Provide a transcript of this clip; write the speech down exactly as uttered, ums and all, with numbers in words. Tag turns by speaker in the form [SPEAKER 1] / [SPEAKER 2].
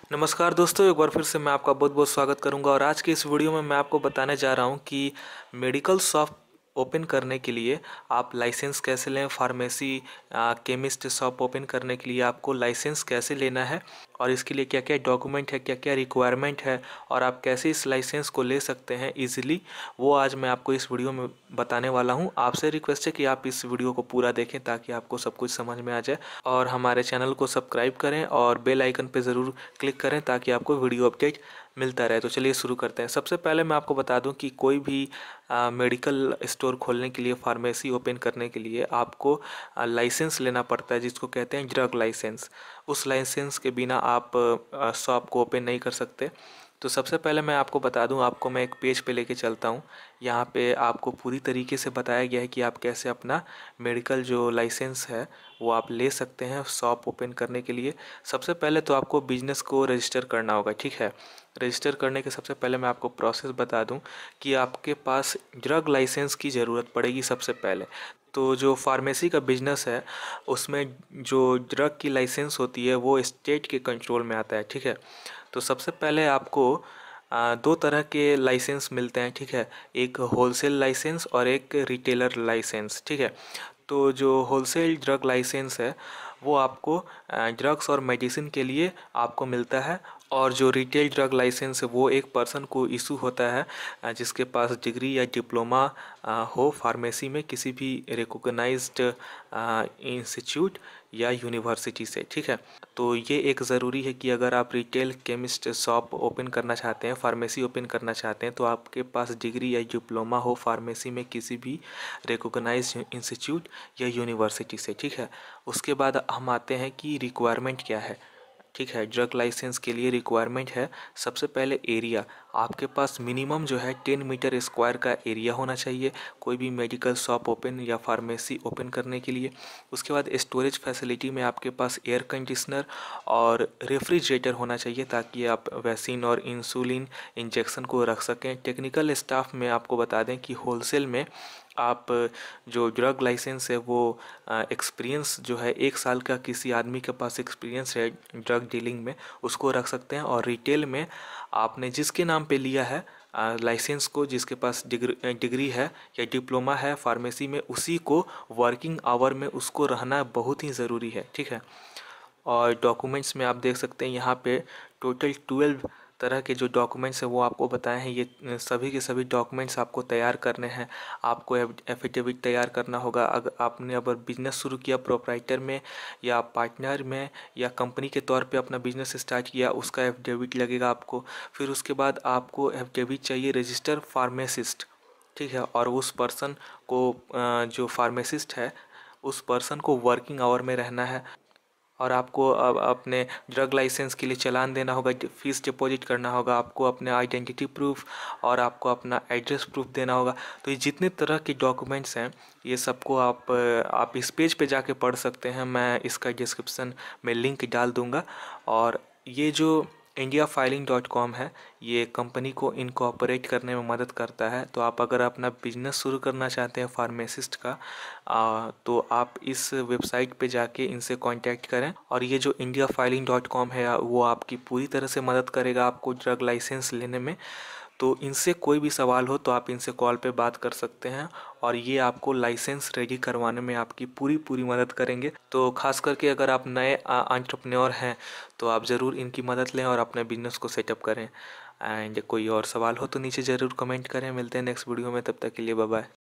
[SPEAKER 1] नमस्कार दोस्तों, एक बार फिर से मैं आपका बहुत बहुत स्वागत करूंगा। और आज की इस वीडियो में मैं आपको बताने जा रहा हूं कि मेडिकल शॉप ओपन करने के लिए आप लाइसेंस कैसे लें। फार्मेसी केमिस्ट शॉप ओपन करने के लिए आपको लाइसेंस कैसे लेना है और इसके लिए क्या क्या डॉक्यूमेंट है, क्या क्या रिक्वायरमेंट है और आप कैसे इस लाइसेंस को ले सकते हैं इजीली, वो आज मैं आपको इस वीडियो में बताने वाला हूं। आपसे रिक्वेस्ट है कि आप इस वीडियो को पूरा देखें ताकि आपको सब कुछ समझ में आ जाए, और हमारे चैनल को सब्सक्राइब करें और बेल आइकन पर ज़रूर क्लिक करें ताकि आपको वीडियो अपडेट मिलता रहे। तो चलिए शुरू करते हैं। सबसे पहले मैं आपको बता दूं कि कोई भी आ, मेडिकल स्टोर खोलने के लिए, फार्मेसी ओपन करने के लिए आपको आ, लाइसेंस लेना पड़ता है, जिसको कहते हैं ड्रग लाइसेंस। उस लाइसेंस के बिना आप आ, शॉप को ओपन नहीं कर सकते। तो सबसे पहले मैं आपको बता दूं, आपको मैं एक पेज पे लेके चलता हूं। यहाँ पे आपको पूरी तरीके से बताया गया है कि आप कैसे अपना मेडिकल जो लाइसेंस है वो आप ले सकते हैं शॉप ओपन करने के लिए। सबसे पहले तो आपको बिजनेस को रजिस्टर करना होगा, ठीक है। रजिस्टर करने के सबसे पहले मैं आपको प्रोसेस बता दूं कि आपके पास ड्रग लाइसेंस की ज़रूरत पड़ेगी सबसे पहले। तो जो फार्मेसी का बिजनेस है उसमें जो ड्रग की लाइसेंस होती है वो स्टेट के कंट्रोल में आता है, ठीक है। तो सबसे पहले आपको आ, दो तरह के लाइसेंस मिलते हैं, ठीक है। एक होलसेल लाइसेंस और एक रिटेलर लाइसेंस, ठीक है। तो जो होलसेल ड्रग लाइसेंस है वो आपको ड्रग्स और मेडिसिन के लिए आपको मिलता है, और जो रिटेल ड्रग लाइसेंस है वो एक पर्सन को इशू होता है अ, जिसके पास डिग्री या डिप्लोमा अ, हो फार्मेसी में किसी भी रिकॉग्नाइज्ड इंस्टीट्यूट या यूनिवर्सिटी से, ठीक है। तो ये एक ज़रूरी है कि अगर आप रिटेल केमिस्ट शॉप ओपन करना चाहते हैं, फार्मेसी ओपन करना चाहते हैं, तो आपके पास डिग्री या डिप्लोमा हो फार्मेसी में किसी भी रिकॉग्नाइज्ड इंस्टीट्यूट या यूनिवर्सिटी से, ठीक है। उसके बाद हम आते हैं कि रिक्वायरमेंट क्या है, ठीक है। ड्रग लाइसेंस के लिए रिक्वायरमेंट है सबसे पहले एरिया। आपके पास मिनिमम जो है टेन मीटर स्क्वायर का एरिया होना चाहिए कोई भी मेडिकल शॉप ओपन या फार्मेसी ओपन करने के लिए। उसके बाद स्टोरेज फैसिलिटी में आपके पास एयर कंडीशनर और रेफ्रिजरेटर होना चाहिए ताकि आप वैक्सीन और इंसुलिन इंजेक्शन को रख सकें। टेक्निकल स्टाफ में आपको बता दें कि होलसेल में आप जो ड्रग लाइसेंस है वो एक्सपीरियंस जो है एक साल का किसी आदमी के पास एक्सपीरियंस है ड्रग डीलिंग में, उसको रख सकते हैं। और रिटेल में आपने जिसके नाम पे लिया है लाइसेंस को, जिसके पास डिग्री डिग्री है या डिप्लोमा है फार्मेसी में, उसी को वर्किंग आवर में उसको रहना बहुत ही ज़रूरी है, ठीक है। और डॉक्यूमेंट्स में आप देख सकते हैं यहाँ पे टोटल ट्वेल्व तरह के जो डॉक्यूमेंट्स हैं वो आपको बताए हैं। ये सभी के सभी डॉक्यूमेंट्स आपको तैयार करने हैं। आपको एफिडेविट तैयार करना होगा अगर आपने अगर बिजनेस शुरू किया प्रोप्राइटर में या पार्टनर में या कंपनी के तौर पे अपना बिजनेस स्टार्ट किया, उसका एफिडेविट लगेगा आपको। फिर उसके बाद आपको एफिडेविट चाहिए रजिस्टर फार्मासिस्ट, ठीक है। और उस पर्सन को जो फार्मासिस्ट है उस पर्सन को वर्किंग आवर में रहना है, और आपको अब अपने ड्रग लाइसेंस के लिए चालान देना होगा, फीस डिपॉजिट करना होगा, आपको अपने आइडेंटिटी प्रूफ और आपको अपना एड्रेस प्रूफ देना होगा। तो ये जितने तरह के डॉक्यूमेंट्स हैं ये सबको आप आप इस पेज पे जाके पढ़ सकते हैं। मैं इसका डिस्क्रिप्शन में लिंक डाल दूँगा। और ये जो इंडिया फाइलिंग डॉट कॉम है ये कंपनी को इनकॉर्पोरेट करने में मदद करता है। तो आप अगर अपना बिजनेस शुरू करना चाहते हैं फार्मासिस्ट का आ, तो आप इस वेबसाइट पे जाके इनसे कांटेक्ट करें। और ये जो इंडिया फाइलिंग डॉट कॉम है वो आपकी पूरी तरह से मदद करेगा आपको ड्रग लाइसेंस लेने में। तो इनसे कोई भी सवाल हो तो आप इनसे कॉल पे बात कर सकते हैं, और ये आपको लाइसेंस रेडी करवाने में आपकी पूरी पूरी मदद करेंगे। तो खास करके अगर आप नए एंटरप्रेन्योर हैं तो आप ज़रूर इनकी मदद लें और अपने बिजनेस को सेटअप करें। एंड कोई और सवाल हो तो नीचे ज़रूर कमेंट करें। मिलते हैं नेक्स्ट वीडियो में, तब तक के लिए बाय बाय।